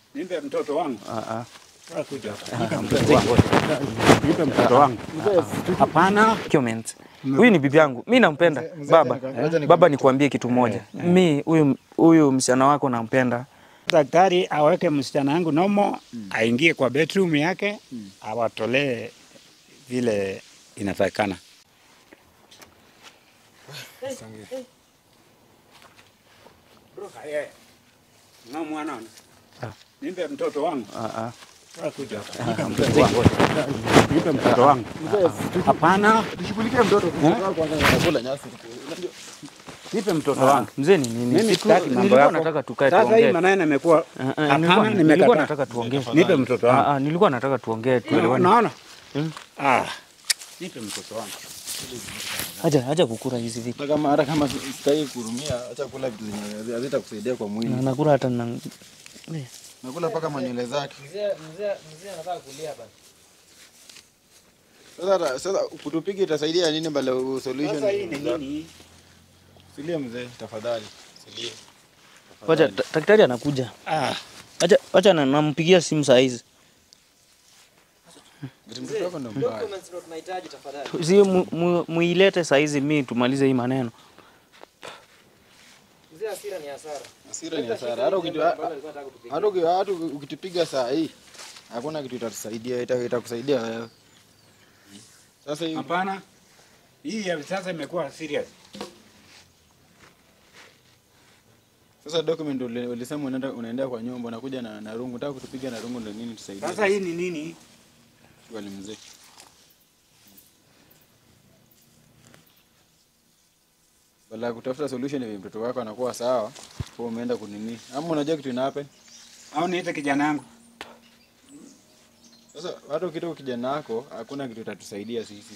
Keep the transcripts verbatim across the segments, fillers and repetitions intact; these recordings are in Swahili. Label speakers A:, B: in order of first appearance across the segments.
A: Nipe mtoto wangu.
B: Ah ah.
A: Kuja. Nipe mtoto wangu. Hapana.
B: Comment. Huyu ni bibi yangu. Mimi nampenda. Baba. Baba nikuambie kitu moja. Mimi huyu huyu msichana wako nampenda.
A: Daktari aweke msichana wangu nomo, aingie kwa bedroom yake, awatolee vile inatakikana. Bro, yeye. Na mwana. Nipe mtoto wangu.
B: Ah ah.
A: Kuja. Nipe mtoto wangu. Hapana.
C: Tushughulikie mtoto kwanza anakula nyasi.
A: Nipe mtoto wangu.
B: Mzee ni nini?
A: Mimi sitaki mambo yako.
B: Nataka tukae tuongee.
A: Sasa hii maneno yamekuwa hapana,
B: nilikuwa nataka tuongee.
A: Nipe mtoto wangu.
B: Ah ah, nilikuwa nataka tuongee tuelewane.
A: Unaona? Ah. Nipe mtoto wangu.
B: Acha acha kukura hizi vitu.
C: Kama hata kama sitaki kurumia, acha kula vitu zenye hazitakusaidia kwa mwili.
B: Na nakula hata na
C: nakula paka manywele zake.
D: Mzee mzee mzee anataka kulia bana.
C: Sasa sasa kutupige itasaidia nini bale solution?
A: Sasa hii ni nini?
C: Silia mzee tafadhali. Silia.
B: Wacha daktari anakuja.
A: Ah.
B: Acha acha nampigia simu saa hizi.
C: Mtoto wako ndo mbaya.
D: Documents ndio tunahitaji tafadhali.
B: Si muilete saa hizi mimi tumalize hii maneno.
D: Mzee hasira ni hasara.
C: Hasira ni hasara. Hata ukitu hata hata ukitupiga saa hii hakuna kitu itatusaidia, itakusaidia wewe. Sasa hii
A: Hapana. Hii ya sasa imekuwa serious.
C: Sasa document ulisema unaenda unaenda kwa nyumba unakuja na na rungu. Nataka kutupiga na rungu ndio nini tusaidie?
A: Sasa hii ni nini?
C: Wale mzee. Bala kutafuta solution ya mtoto wako anakuwa sawa, kwa umeenda kunini. Ama unajua kitu ina happen?
A: Au niite kijana wangu?
C: Sasa hata ukitoka kijana wako hakuna kitu itatusaidia sisi.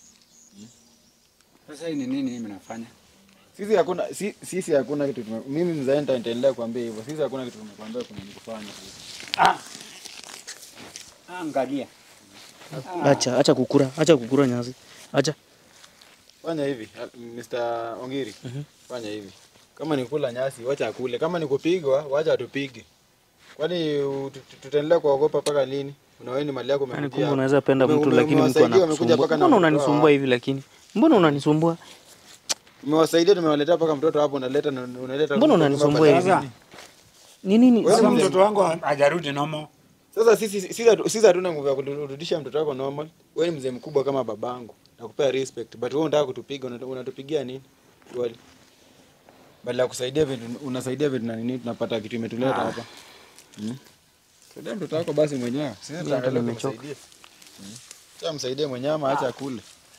A: Sasa hii ni nini mimi nafanya?
C: Sisi hakuna si, sisi hakuna kitu tume, mimi mzee nitaendelea kuambia hivyo. Sisi hakuna kitu tumekwambia kuna kufanya sisi.
A: Ah. Angalia.
B: Acha acha kukura, acha kukura nyasi. Acha.
C: Fanya hivi, Mister Ongiri. Uh -huh. Fanya hivi. Kama ni kula nyasi, wacha akule. Kama ni kupigwa, wacha atupige. Kwani tutaendelea kuogopa paka lini? Unaweni mali yako umekuja.
B: Kumbe unaweza penda mtu lakini mtu anakusumbua. Mbona unanisumbua hivi lakini? Mbona unanisumbua?
C: Umewasaidia tumewaletea paka mtoto hapo unaleta unaleta.
B: Mbona unanisumbua hivi? Ni nini?
A: Wewe mtoto wangu hajarudi normal.
C: Sasa sisi sisi sisi hatuna nguvu ya kurudisha mtoto wako normal. Wewe ni mzee mkubwa kama babangu. Nakupea respect, but wewe unataka kutupiga, unatupigia nini? Swali. Badala ya kusaidia vitu unasaidia vitu na nini tunapata kitu imetuleta hapa. Mhm. Saidia mtoto wako basi mwenyewe. Sisi tutaendelea kumsaidia. Mhm. Sasa msaidie mwenyewe ama acha kule.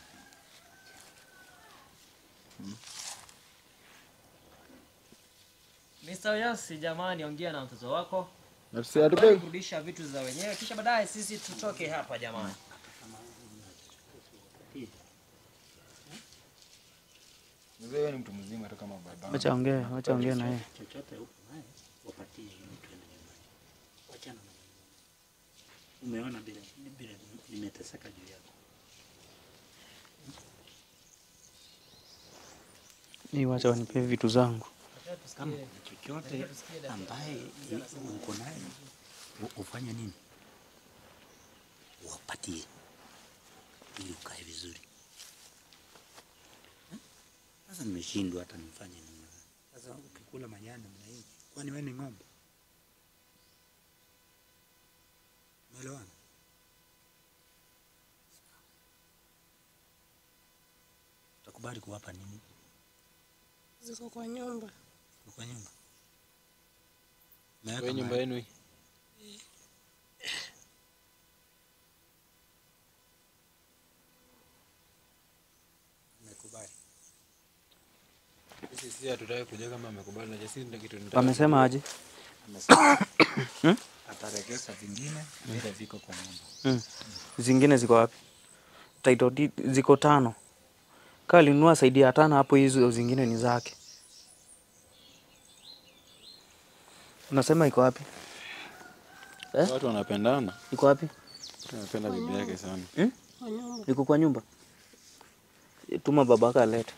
D: Mister Yasi, jamani, ongea na mtoto wako.
C: Na sisi atupe
D: kurudisha vitu za wenyewe kisha baadaye sisi tutoke hapa jamani.
C: Mzee wewe ni mtu mzima tu kama baba.
B: Acha ongea, acha ongea na yeye.
A: Chochote huko naye wapatie mtu ende nyumbani. Wachana na mimi. Umeona bila bila nimeteseka juu yako.
B: Ni wacha wanipe vitu zangu.
A: Kama chochote ambaye uko naye ufanye nini? Wapatie ili ukae vizuri. Sasa nimeshindwa hata nifanye nini. Sasa ukikula manyani na hii, kwani wewe ni ng'ombe? Umeelewana? Utakubali kuwapa nini?
E: Ziko kwa nyumba.
A: Kwa nyumba.
C: Kwa nyumba yenu hii.
A: Nimekubali.
C: Sisi sisi hatutaki kuja kama amekubali na sisi ndio kitu tunataka.
B: Wamesema aje?
A: Amesema ataregeza vingine vile viko kwa nyumba.
B: Mm. Zingine ziko wapi? Title deed ziko tano. Kali nunua saidi ya tano hapo, hizo zingine ni zake. Unasema iko wapi?
C: Eh? Watu wanapendana.
B: Iko wapi?
C: Anapenda bibi yake sana.
B: Hmm?
E: Kwa nyumba.
B: Iko kwa nyumba. Tuma babaka alete.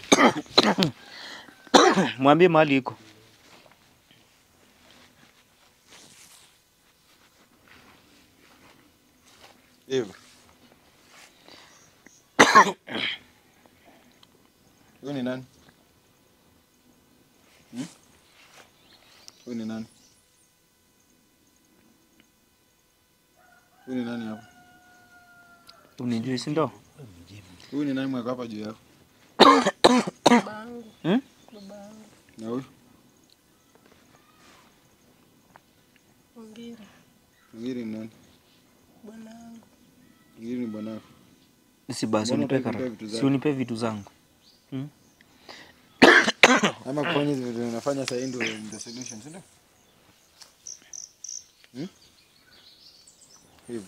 B: Mwambie mahali iko.
C: Hivyo. Huyu ni nani? Hmm? Huyu ni nani? Huyu ni nani hapa?
B: Unijui si ndo?
C: Huyu ni nani mweka hapa juu yako?
E: Babangu.
B: Hmm?
E: Babangu.
C: Na huyu?
E: Ongiri.
C: Ongiri ni nani?
E: Bwanangu.
C: Ongiri ni bwanako.
B: Si basi
C: Mbona
B: unipe
C: hutaki
B: kara.
C: kunipa vitu
B: Si
C: zako?
B: unipe vitu zangu. Hmm?
C: Ama kufanya hizo vitu unafanya sasa ndio the solution, si ndio? Hmm? Hivyo.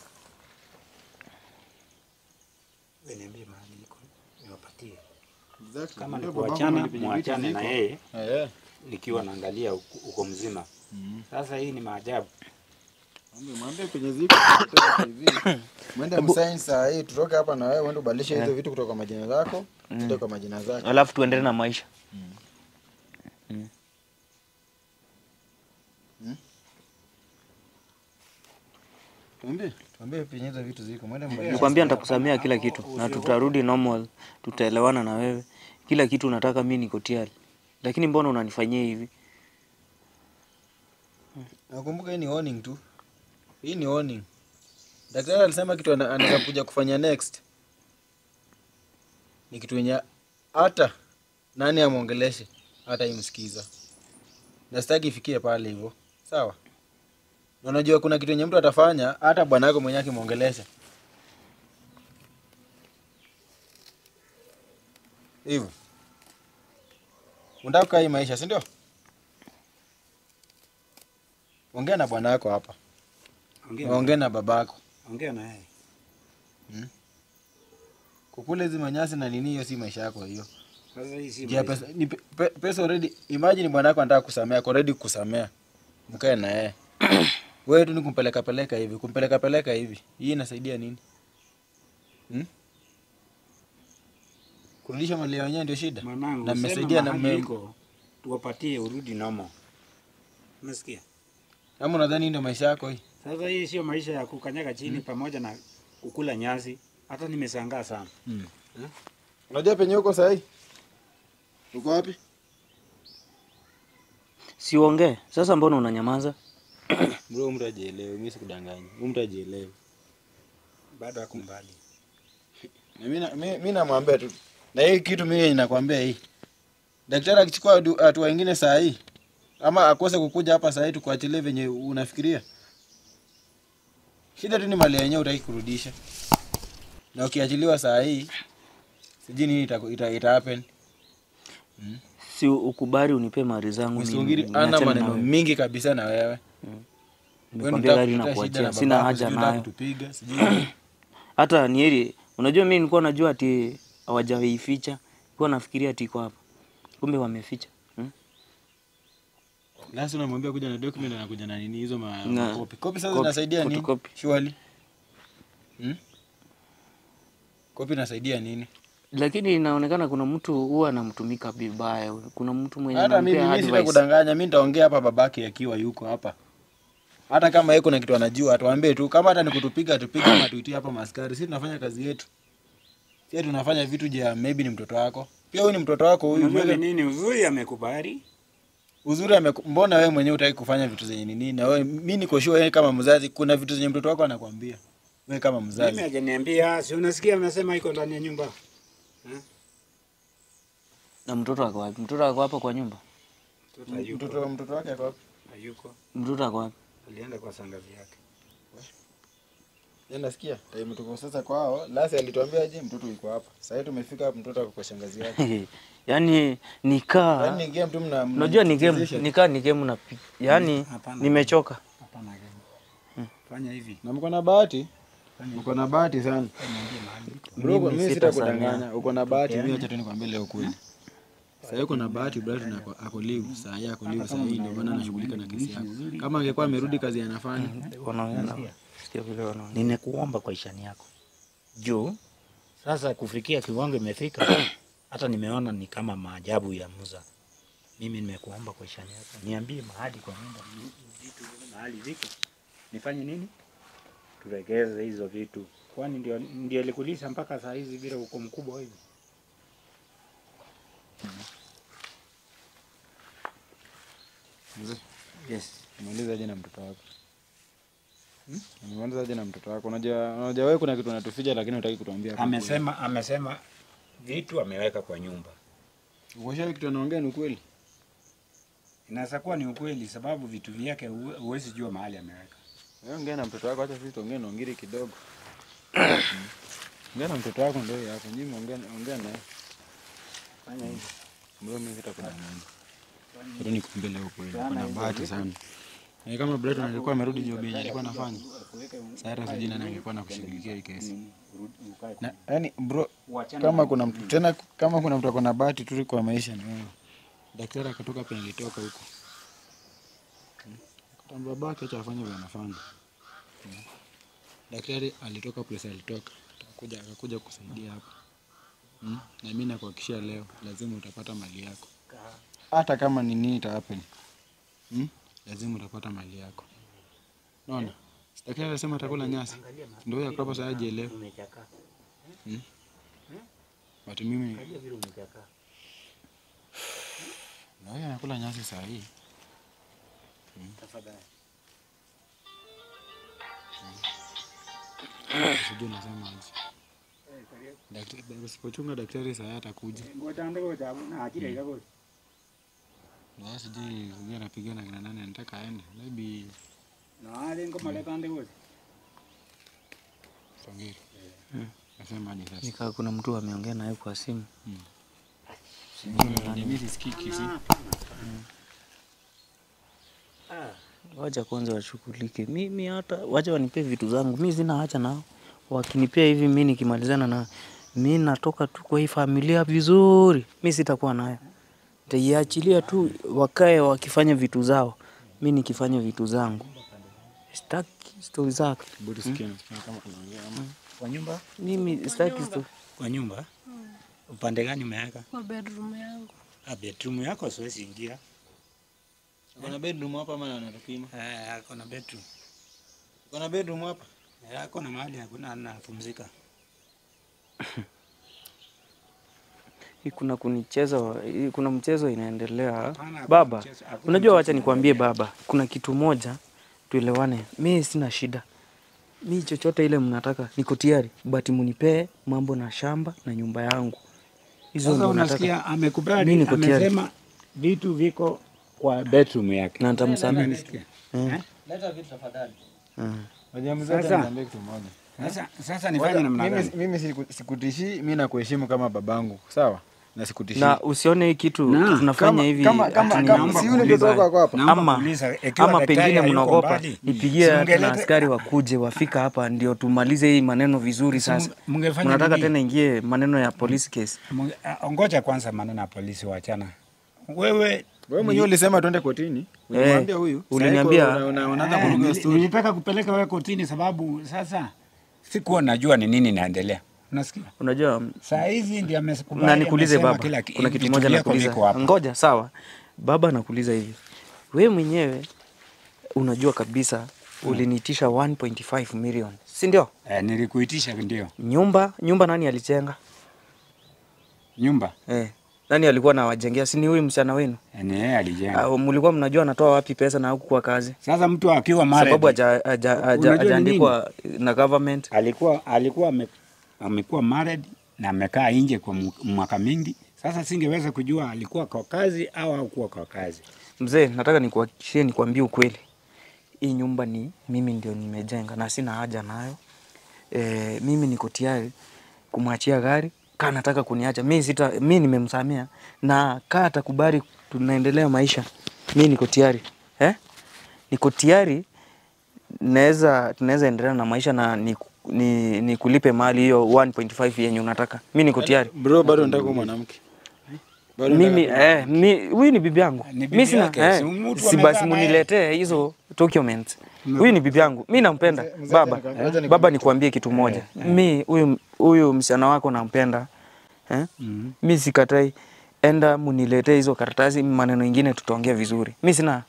A: Wewe niambie mahali iko. Niwapatie.
C: Exactly.
A: Kama ni
C: Ndio babangu
A: kuachana,
C: alipiga vitu
A: muachane na
C: ziko.
A: yeye.
C: Eh.
A: Nikiwa naangalia uko uko mzima.
C: Mhm.
A: Sasa hii ni maajabu.
C: Mwambie mwambie penye ziko hivi. Mwende msaini saa hii tutoke hapa na wewe uende ubadilishe hizo vitu kutoka majina zako, kutoka kwa majina zake.
B: Alafu tuendelee na maisha.
C: Tuambie, tuambie penye hizo vitu ziko. Mwende mbadilishe.
B: Nikwambia nitakusamea kila kitu na tutarudi normal, tutaelewana na wewe. Kila kitu unataka mimi niko tayari. Lakini mbona unanifanyia hivi?
C: Nakumbuka hii ni warning tu. Hii ni warning. Daktari alisema kitu ana- anaweza kuja kufanya next. Ni kitu yenye hata nani amuongeleshe hata imsikiza. Na sitaki ifikie pale hivyo. Sawa? Na unajua kuna kitu yenye mtu atafanya hata bwana yako mwenyewe akimuongelesha. Hivyo. Unataka kukaa hii maisha, si ndio? Ongea na bwana yako hapa.
A: Ongea.
C: Ongea na babako.
A: Ongea na yeye.
C: Kukula hizi manyasi na nini hiyo si maisha yako hiyo.
A: Sasa hii si
C: Jia
A: maisha.
C: pesa, ni pe, pe, pesa already. Imagine bwana yako anataka kusamea, ako ready kusamea. Mkae na yeye. Wewe tu ni kumpeleka peleka hivi, kumpeleka peleka hivi. Hii inasaidia nini? Hmm? Kurudisha mali yenyewe ndio shida.
A: Mwanangu,
C: Na
A: sema
C: mmesaidia na
A: mahali
C: mme.
A: iko, tuwapatie urudi normal. Umesikia?
C: Kama unadhani ndio maisha yako hii.
A: Sasa hii sio maisha ya kukanyaga chini pamoja na kukula nyasi. Hata nimeshangaa sana.
C: Hmm. Unajua penye uko sasa hii? Uko wapi?
B: Siongee. Sasa mbona unanyamaza?
C: Bro, mtu ajielewe, mimi sikudanganya. Mtu ajielewe.
A: Bado ako mbali.
C: Na mimi na- mimi mimi namwambia tu. Na hii kitu mimi ninakwambia hii. Daktari akichukua adu- hatua nyingine saa hii ama akose kukuja hapa saa hii tukuachilie venye unafikiria. Shida tu ni mali yenyewe utaki kurudisha. Na ukiachiliwa saa hii sijui nini ita, ita, ita happen.
B: Si ukubali unipe mali zangu mimi.
C: Msungiri ana
B: niachane na
C: maneno
B: wewe.
C: mingi kabisa na wewe. Wewe
B: Nimekwambia
C: unataka
B: gari na
C: kuleta shida
B: kuachia.
C: na
B: Sina
C: babako,
B: haja
C: sijui unataka
B: nayo.
C: kutupiga, sijui.
B: Hata ni heri. Unajua mimi nilikuwa najua ati hawajaificha. Nilikuwa nafikiria ati iko hapa. Kumbe wameficha. Hmm?
C: Lasi unamwambia kuja na document na kuja na nini hizo ma,
B: Na-
C: ma copy. Copy sasa
B: copy,
C: zinasaidia nini?
B: photocopy.
C: Surely. Hmm? Copy inasaidia nini?
B: Lakini inaonekana kuna mtu huwa anamtumika vibaya. Kuna mtu mwenye
C: Hata mimi
B: anampea
C: mimi
B: advice.
C: sitakudanganya, mimi nitaongea hapa babake akiwa yuko hapa. Hata kama yeye kuna kitu anajua, atuambie tu. Kama hata nikutupiga tupige ama tuitie hapa maskari. Sisi tunafanya kazi yetu. Sisi tunafanya vitu je, maybe ni mtoto wako. Pia huyu ni mtoto wako huyu.
A: Unajua ni
C: Wewe
A: nini uzuri amekubali?
C: uzuri ame, mbona wewe mwenyewe hutaki kufanya vitu zenye nini? Na wewe mimi niko sure wewe kama mzazi kuna vitu zenye mtoto wako anakuambia. Wewe kama
A: Mimi
C: mzazi.
A: hajaniambia, si unasikia amesema iko ndani ya nyumba.
B: Na mtoto ako wapi? Mtoto ako hapa kwa nyumba?
A: Mtoto hayuko.
C: Mtoto mtoto wake ako wapi?
A: Hayuko.
B: Mtoto ako wapi?
A: Alienda kwa sangazi yake.
C: Yeye nasikia. Time tuko sasa kwao. Lasi alituambia aje mtoto yuko hapa. Sasa hivi tumefika hapa mtoto ako kwa shangazi yake.
B: Yaani nikaa.
C: Yaani ni game tu mna.
B: Unajua ni game,
C: mnachezesha.
B: nikaa ni game na yaani
A: Hapana.
B: nimechoka.
A: Hapana gani. Fanya hivi.
C: Na mko na bahati? Mko na bahati sana.
A: Niambie mahali iko.
C: Bro,
B: Mimi
C: mimi
B: sitasamea.
C: sitakudanganya. Uko na bahati, mimi acha tu nikwambie leo kweli. Sasa yuko na bahati brother na ako- ako live. Saa hii ako live saa hii ndio maana anashughulika na kesi yako. Kama angekuwa amerudi kazi anafanya.
B: Wanaona. Sikia vile wanaona.
A: Nimekuomba kwa ishani yako. Juu sasa kufikia kiwango imefika. Hata nimeona ni kama maajabu ya Musa. Mimi nimekuomba kwa ishani yako. Niambie mahali kwa nyumba vitu vile mahali viko. Nifanye nini? Turegeze hizo vitu. Kwani ndio ndio alikulisha mpaka saa hizi bila uko mkubwa hivi?
C: Mzee,
A: Yes.
C: muulize aje na mtoto wako. Hmm? Muulize aje na mtoto wako. Unajua unajua wewe kuna kitu unatuficha lakini hutaki kutuambia.
A: Amesema amesema vitu ameweka kwa nyumba.
C: Ukosha kitu anaongea ni ukweli.
A: Inaweza kuwa ni ukweli sababu vitu vyake huwezi jua mahali ameweka.
C: Wewe ongea na mtoto wako, acha sisi tuongee na Ongiri kidogo. Ongea na mtoto wako ndio yako. Nyinyi ongea ongea naye. Fanya hivi. Mbona mimi sitakuwa na mambo. Ndio nikumbe leo kweli. Kuna bahati sana. Na kama Breton alikuwa amerudi job yenyewe alikuwa anafanya. Sasa hata sijui nani angekuwa nakushughulikia hii kesi. Na yani bro, kama kuna mtu tena kama kuna mtu akona bahati tu kwa maisha ni wewe. Daktari akatoka penye alitoka huko. Akatamba babake acha afanye vile anafanya. Daktari alitoka place alitoka. Akakuja akakuja kusaidia hapa. Hmm? Na mimi nakuhakikishia leo lazima utapata mali yako. Hata kama ni nini ita happen. Hmm? Lazima utapata mali yako. Unaona? Daktari anasema atakula nyasi. Ndio yeye akapa sasa aje leo. Hmm? Watu mimi angalia vile umechakaa. Na yeye anakula nyasi saa hii. Hmm? Tafadhali. Sijui nasema aje. Daktari basipochunga daktari saa atakuja.
A: Ngoja ndio jabu na ajira ikago.
C: Na sijui yeye anapigana na nani anataka aende. Maybe
A: na ale ngo male pande wote.
C: Ongiri. Nasema aje sasa.
B: Nikaa kuna mtu ameongea naye kwa simu.
C: Mm. Mimi sisikiki si.
B: Ah, wacha kwanza washughulike. Mimi hata wacha wanipe vitu zangu. Mimi sina haja nao. Wakinipea hivi mimi nikimalizana na mimi natoka tu kwa hii familia vizuri. Mimi sitakuwa nayo. Nitaiachilia tu wakae wakifanya vitu zao. Mimi nikifanya vitu zangu. Sitaki story zake.
C: Bodi sikia kama unaongea ama
A: Kwa nyumba?
B: Mimi sitaki story.
A: Kwa nyumba? Upande gani umeweka?
E: Kwa bedroom yangu.
A: Ah, bedroom yako siwezi ingia.
C: kuna bedroom hapa ama anatupima?
A: Eh, ako na bedroom.
C: Kuna bedroom hapa?
A: Eh, ako na mahali hakuna anapumzika.
B: Hii kuna kunicheza, hii kuna mchezo inaendelea.
A: Hapana,
B: Baba,
A: mchezo- hakuna
B: unajua
A: mchezo
B: wacha nikwambie
A: inaendelea.
B: baba, kuna kitu moja tuelewane. Mimi sina shida. Mimi chochote ile mnataka niko tayari, but munipee mambo na shamba na nyumba yangu. Hizo
A: Sasa
B: ndio nataka.
A: unasikia amekubali,
B: Mimi niko tayari.
A: amesema vitu viko kwa bedroom yake.
B: Na nitamsamehe.
A: Unasikia?
B: Eh.
D: Leta vitu tafadhali.
B: Mm.
C: Wajua mzee
A: Sasa-
C: niambie kitu moja.
A: Sasa sasa nifanye namna
C: Mimi
A: gani?
C: mimi siku- sikutishi, mimi nakuheshimu kama babangu, sawa? Na sikutishi.
B: Na usione hii kitu
A: Na,
B: tunafanya
C: kama-
B: hivi
C: kama- kama-
B: ati
C: kama-
B: naomba
C: si yule
B: kuuliza.
C: mtoto wako hapa.
A: Naomba
B: Ama,
A: kuuliza, ikiwa
B: ama
A: daktari
B: pengine
A: hayuko
B: mnaogopa
A: mbali,
B: nipigie
A: si
B: hata na
A: mungelete-
B: askari wakuje wafika hapa ndio tumalize hii maneno vizuri
A: Si
B: sasa.
A: munge- mungefanya
B: Mnataka
A: nini?
B: tena ingie maneno ya police case.
A: Munge- ah, Ngoja kwanza maneno ya polisi wachana. Wewe
C: Wewe mwenyewe ulisema twende kotini. Ulimwambia huyu.
B: uliniambia-
C: Sasa una- unaanza
A: Eh,
C: kuruka
A: nili-
C: story.
A: nilitaka kupeleka wewe kotini sababu sasa sikuwa najua ni nini inaendelea. Unasikia?
B: Unajua
A: Saa hizi ndiye amekubali.
B: na nikuulize
A: amesema
B: baba,
A: kila ki-
B: kuna kitu
A: vitu
B: moja
A: vyako
B: nakuuliza.
A: viko hapa.
B: Ngoja sawa. Baba nakuuliza hivi. Wewe mwenyewe unajua kabisa uliniitisha one point five million. Si ndio?
A: Eh, nilikuitisha ndio.
B: Nyumba, nyumba nani alijenga?
A: Nyumba.
B: Eh. Nani alikuwa anawajengea? Si ni huyu msichana wenu?
A: Eh, ni yeye alijenga.
B: Uh, mlikuwa mnajua anatoa wapi pesa na huku kwa kazi?
A: Sasa mtu akiwa married,
B: Sababu haja haja- haja-
A: Unajua ni
B: hajaandikwa na government.
A: alikuwa alikuwa ame, amekuwa married na amekaa nje kwa mu- mwaka mingi. Sasa singeweza kujua alikuwa kwa kazi au hakuwa kwa kazi.
B: Mzee, nataka nikuhakikishie, nikwambie ukweli. Hii nyumba ni mimi ndio nimejenga na sina haja nayo. E, mimi niko tayari kumwachia gari kama nataka kuniacha. Mimi sita mimi nimemsamea na kaa atakubali tunaendelea maisha. Mimi niko tayari. Eh? Niko tayari, naweza tunaweza endelea na maisha na ni, ni, ni kulipe mali hiyo one point five yenye unataka. Mimi niko tayari.
C: Bro, bado nataka kuwa mwanamke. Bado
B: Mimi
C: nataka-
B: eh mi huyu ni bibi yangu.
A: Ni bibi
B: Mimi sina
A: yake,
B: eh,
A: si mtu
B: si
A: amekaa
B: basi
A: naye.
B: muniletee hizo documents. Huyu ni bibi yangu. Mimi nampenda.
C: Mzee- mzee,
B: Baba,
C: acha nikwambie- acha
B: baba nikwambie kitu moja. Mimi huyu huyu msichana wako nampenda. Eh?
A: Mhm.
B: Mimi sikatai. Enda muniletee hizo karatasi, maneno mengine tutaongea vizuri. Mimi sina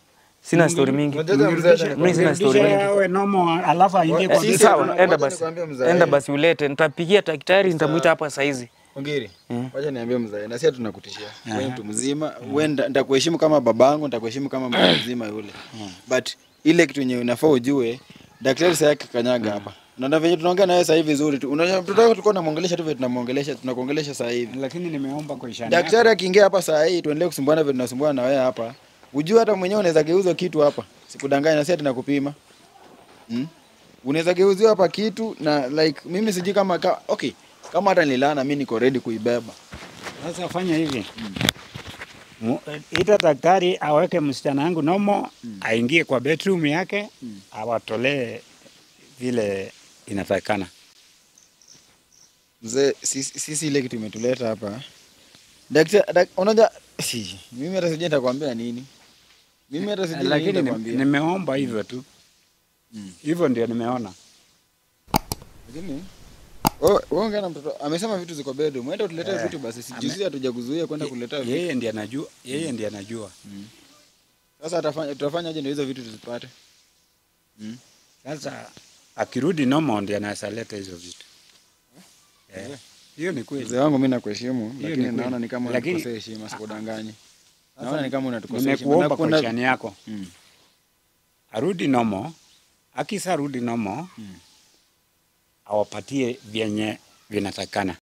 B: Sina story mingi. Mimi sina story mingi.
A: Wewe nomo alafu aingie kwa
B: Si sawa, enda basi. Enda basi ulete. Nitapigia daktari, nitamuita hapa saa hizi.
C: Ongiri. Wacha niambie mzae, na sisi tunakutishia. Wewe mtu mzima, wewe nitakuheshimu kama babangu, nitakuheshimu kama mtu mzima yule. But ile kitu yenyewe unafaa ujue, daktari sasa yake kanyaga hapa. Na venye tunaongea naye sasa hivi vizuri tu. Unajua mtoto wako tulikuwa tunamuongelesha tu vile tunamuongelesha, tunakuongelesha sasa hivi.
A: Lakini nimeomba kwa ishara.
C: Daktari akiingia hapa saa hii tuendelee kusumbuana vile tunasumbuana na wewe hapa. Ujue hata mwenyewe unaweza geuza kitu hapa. Sikudanganya, sasa tunakupima. Hmm? Unaweza geuziwa hapa kitu na like mimi siji kama ka, okay, kama hata nilana mimi niko ready kuibeba.
A: Sasa fanya hivi. Mm. Ita daktari aweke msichana wangu nomo, mm. aingie kwa bedroom yake, mm. awatolee vile inatakana.
C: Mzee, sisi, sisi ile kitu imetuleta hapa. Daktari, dak, unajua si mimi hata sijui nitakwambia nini. Mimi hata sijui nini nitakwambia.
A: Nimeomba hivyo tu. Mm. Hivyo ndio nimeona.
C: Lakini oh, wewe na mtoto amesema vitu ziko bedroom. Mwenda utuletee yeah. vitu basi. Sijui hatujakuzuia kwenda kuleta vitu.
A: Yeye ndiye anajua, yeye ndiye anajua.
C: Mm. Sasa atafanya tutafanya aje ndio hizo vitu tuzipate?
A: Mm. Sasa akirudi normal ndiye anasaleta hizo vitu. Eh. Yeah. Hiyo ni kweli.
C: Mzee wangu mimi nakuheshimu, lakini naona ni kama unakosea heshima, sikudanganye. Naona ni kama unatukosea heshima.
A: Nimekuomba kwa chani yako. Mm. Arudi normal. Akisa rudi normal. Mm. Awapatie vyenye vinatakana.